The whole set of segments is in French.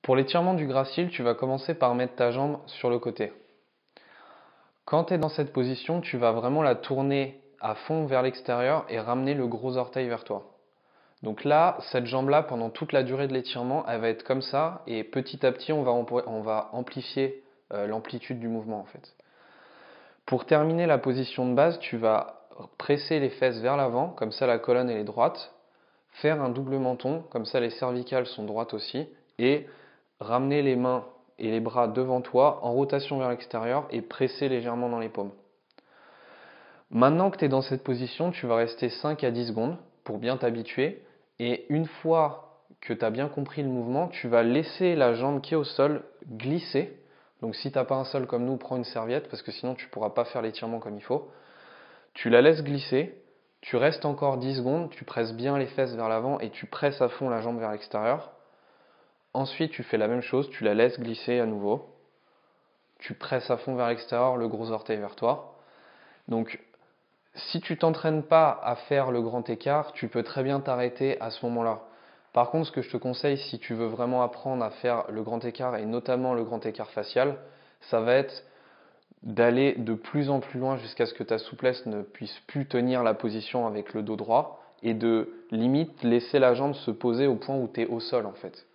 Pour l'étirement du gracile, tu vas commencer par mettre ta jambe sur le côté. Quand tu es dans cette position, tu vas vraiment la tourner à fond vers l'extérieur et ramener le gros orteil vers toi. Donc là, cette jambe-là, pendant toute la durée de l'étirement, elle va être comme ça et petit à petit, on va amplifier l'amplitude du mouvement en fait. Pour terminer la position de base, tu vas presser les fesses vers l'avant, comme ça la colonne elle est droite, faire un double menton, comme ça les cervicales sont droites aussi, et ramener les mains et les bras devant toi en rotation vers l'extérieur et presser légèrement dans les paumes. Maintenant que tu es dans cette position, tu vas rester 5 à 10 secondes pour bien t'habituer. Et une fois que tu as bien compris le mouvement, tu vas laisser la jambe qui est au sol glisser. Donc si tu n'as pas un sol comme nous, prends une serviette parce que sinon tu ne pourras pas faire l'étirement comme il faut. Tu la laisses glisser, tu restes encore 10 secondes, tu presses bien les fesses vers l'avant et tu presses à fond la jambe vers l'extérieur. Ensuite, tu fais la même chose, tu la laisses glisser à nouveau. Tu presses à fond vers l'extérieur, le gros orteil vers toi. Donc, si tu t'entraînes pas à faire le grand écart, tu peux très bien t'arrêter à ce moment-là. Par contre, ce que je te conseille, si tu veux vraiment apprendre à faire le grand écart, et notamment le grand écart facial, ça va être d'aller de plus en plus loin jusqu'à ce que ta souplesse ne puisse plus tenir la position avec le dos droit, et de limite laisser la jambe se poser au point où tu es au sol en fait.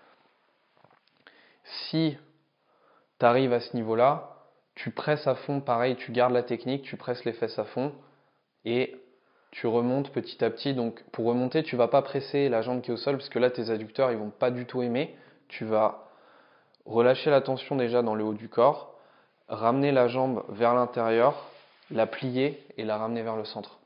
Si tu arrives à ce niveau-là, tu presses à fond, pareil, tu gardes la technique, tu presses les fesses à fond et tu remontes petit à petit. Donc pour remonter, tu ne vas pas presser la jambe qui est au sol parce que là tes adducteurs ils vont pas du tout aimer. Tu vas relâcher la tension déjà dans le haut du corps, ramener la jambe vers l'intérieur, la plier et la ramener vers le centre.